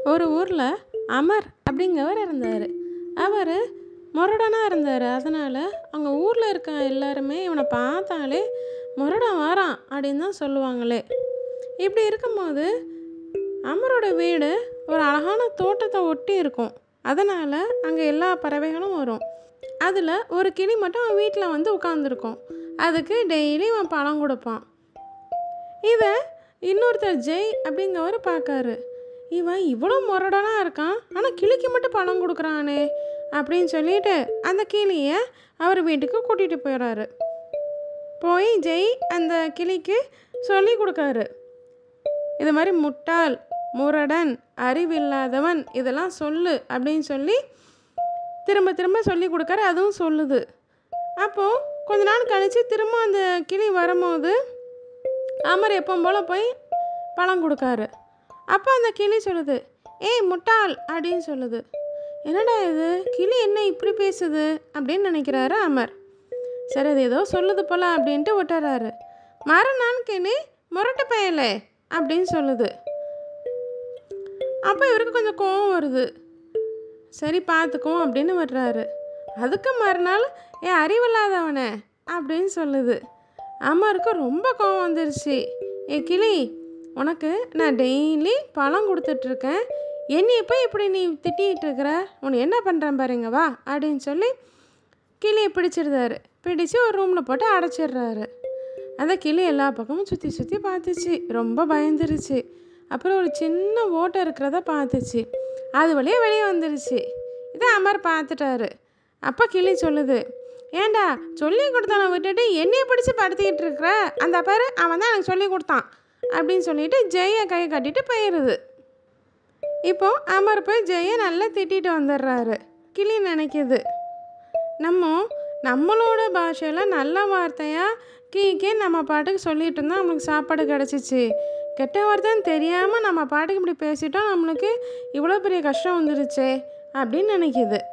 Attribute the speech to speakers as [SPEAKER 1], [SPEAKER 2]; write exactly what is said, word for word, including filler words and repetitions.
[SPEAKER 1] ஒரு ஊரில் அமர் அப்படிங்கிறவர் இருந்தார். அவர் முரடனாக இருந்தார். அதனால் அங்கே ஊரில் இருக்க எல்லாருமே இவனை பார்த்தாலே முரடன் வாரான் அப்படின்னு தான் சொல்லுவாங்களே. இப்படி இருக்கும்போது அமரோட வீடு ஒரு அழகான தோட்டத்தை ஒட்டி இருக்கும். அதனால் அங்கே எல்லா பறவைகளும் வரும். அதில் ஒரு கிளி மட்டும் அவன் வீட்டில் வந்து உட்காந்துருக்கும். அதுக்கு டெய்லி அவன் பழம் கொடுப்பான். இதை இன்னொருத்தர் ஜெய் அப்படிங்கிறவர் பார்க்காரு. இவன் இவ்வளோ முரடனாக இருக்கான், ஆனால் கிளிக்கு மட்டும் பழம் கொடுக்குறானே அப்படின்னு சொல்லிட்டு அந்த கிளியை அவர் வீட்டுக்கு கூட்டிகிட்டு போயிடுறாரு. போய் ஜெய் அந்த கிளிக்கு சொல்லி கொடுக்காரு. இது மாதிரி முட்டாள், முரடன், அறிவில்லாதவன் இதெல்லாம் சொல்லு அப்படின்னு சொல்லி திரும்ப திரும்ப சொல்லி கொடுக்காரு. அதுவும் சொல்லுது. அப்போது கொஞ்ச நாள் கழித்து திரும்ப அந்த கிளி வரும்போது அமர் எப்பவும் போல் போய் பழம் கொடுக்காரு. அப்போ அந்த கிளி சொல்லுது, ஏய் முட்டாள் அப்படின்னு சொல்லுது. என்னடா இது, கிளி என்ன இப்படி பேசுது அப்படின்னு நினைக்கிறாரு அமர். சரி, அது ஏதோ சொல்லுது போல அப்படின்ட்டு விட்டுறாரு. மறுநாள் கிளி முரட்டு பயலே அப்படின்னு சொல்லுது. அப்போ இவருக்கு கொஞ்சம் கோவம் வருது. சரி பார்த்துக்குவோம் அப்படின்னு விடுறாரு. அதுக்கு மறுநாள் ஏ அறிவில்லாதவனே அப்படின்னு சொல்லுது. அமருக்கு ரொம்ப கோவம் வந்துருச்சு. ஏ கிளி, உனக்கு நான் டெய்லி பழம் கொடுத்துட்ருக்கேன், என்னைய போய் இப்படி நீ திட்டிகிட்டு இருக்கிற, உன்னை என்ன பண்ணுறேன் பாருங்க வா அப்படின்னு சொல்லி கிளியை பிடிச்சிருந்தாரு. பிடிச்சி ஒரு ரூமில் போட்டு அடைச்சிடுறாரு. அந்த கிளி எல்லா பக்கமும் சுற்றி சுற்றி பார்த்துச்சு. ரொம்ப பயந்துருச்சு. அப்புறம் ஒரு சின்ன ஓட்டை இருக்கிறத பார்த்துச்சு. அது வழியாக வெளியே வந்துருச்சு. இதை அமர் பார்த்துட்டாரு. அப்போ கிளி சொல்லுது, ஏண்டா சொல்லி கொடுத்தான விட்டுட்டு என்னையை பிடிச்சி படுத்திக்கிட்டு இருக்கிற, அந்த பாரு அவன் தான் எனக்கு சொல்லி கொடுத்தான் அப்படின்னு சொல்லிட்டு ஜெயை கையை கட்டிட்டு போயிடுது. இப்போ அமர் போய் ஜெயை நல்லா திட்டிட்டு வந்துடுறாரு. கிளி நினைக்கிது, நம்ம நம்மளோட பாஷையில் நல்ல வார்த்தையாக கீக்கே நம்ம பாட்டுக்கு சொல்லிகிட்டு இருந்தால் நம்மளுக்கு சாப்பாடு கிடச்சிச்சு, கெட்ட வார்த்தைன்னு தெரியாமல் நம்ம பாட்டுக்கு இப்படி பேசிட்டோம், நம்மளுக்கு இவ்வளோ பெரிய கஷ்டம் வந்துருச்சே அப்படின்னு நினைக்கிது.